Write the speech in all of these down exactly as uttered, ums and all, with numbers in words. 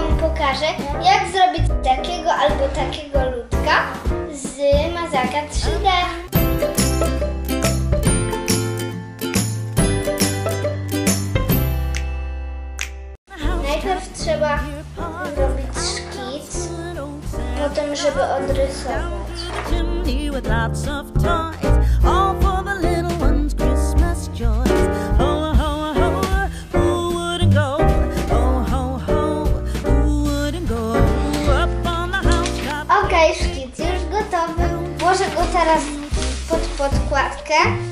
Wam pokażę, jak zrobić takiego albo takiego ludka z mazaka trzy D. Najpierw trzeba zrobić szkic, potem żeby odrysować. Okej, szkic już gotowy. Włożę go teraz pod podkładkę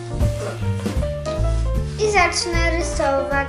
i zacznę rysować.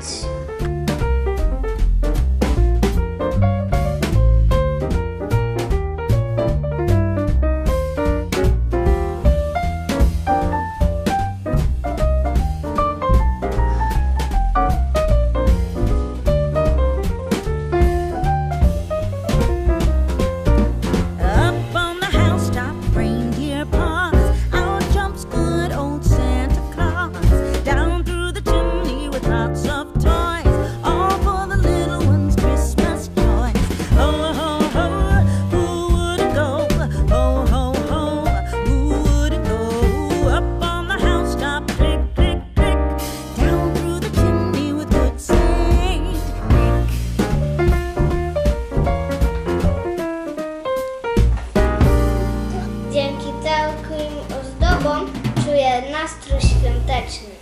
Dzięki takim ozdobom czuję nastrój świąteczny.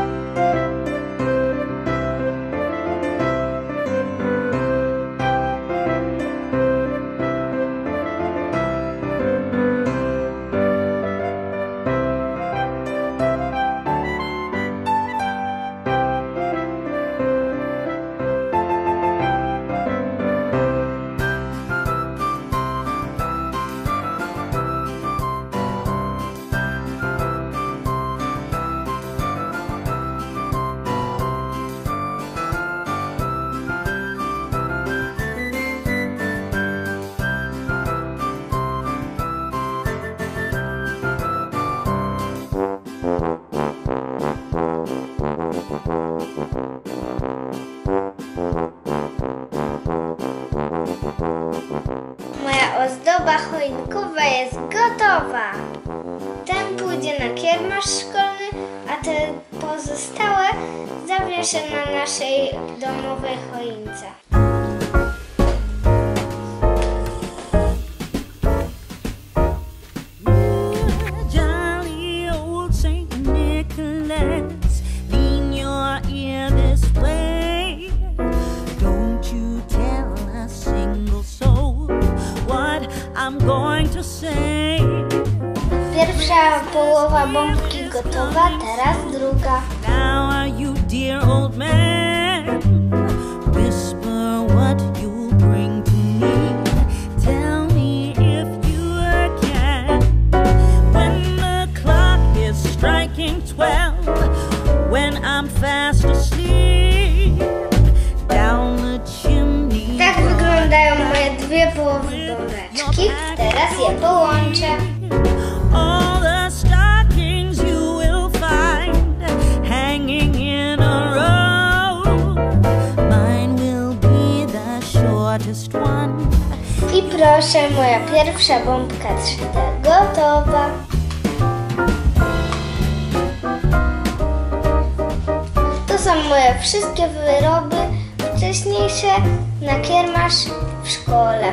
Moja ozdoba choinkowa jest gotowa. Ten pójdzie na kiermasz szkolny, a te pozostałe zawieszę na naszej domowej choince. Pierwsza połowa bombki gotowa, teraz druga. Now are you dear old man? Whisper what you bring to me. Tell me if you can. When the clock is striking twelve, when I'm fast asleep, down the chimney. Tak wyglądają moje dwie połowy bombeczki. Teraz je połączę. All the stockings you will find hanging in a row. Mine will be the shortest one. I proszę, moja pierwsza bombka trzy D gotowa. To są moje wszystkie wyroby wcześniejsze na kiermasz w szkole.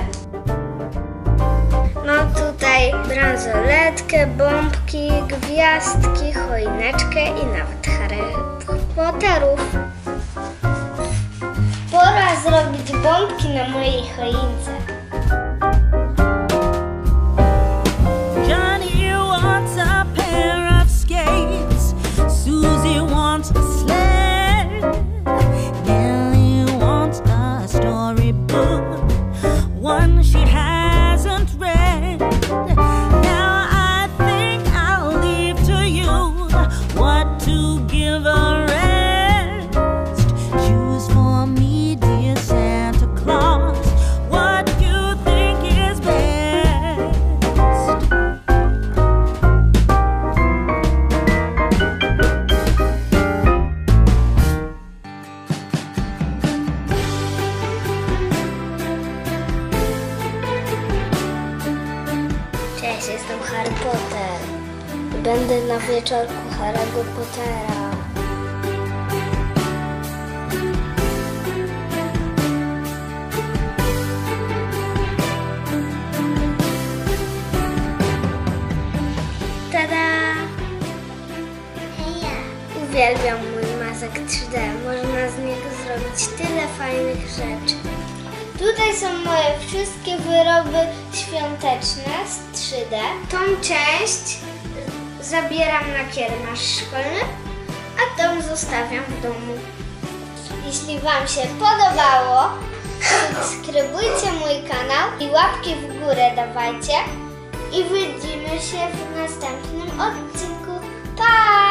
Mam tutaj bransoletkę, bombki, gwiazdki, choineczkę i nawet Harry Potterów. Pora zrobić bombki na mojej choince. Johnny wants a pair of skates. Susie wants a sled. Nellie wants a storybook, one she hasn't read. Now I think I'll leave to you what to give a rest. Choose for me, dear Santa Claus, what będę na wieczorku Harry'ego Pottera. Tada! Ja uwielbiam mój mazek trzy D. Można z niego zrobić tyle fajnych rzeczy. Tutaj są moje wszystkie wyroby świąteczne z trzy D. Tą część zabieram na kierunek szkolny, a tą zostawiam w domu. Jeśli Wam się podobało, subskrybujcie mój kanał i łapki w górę dawajcie. I widzimy się w następnym odcinku. Pa!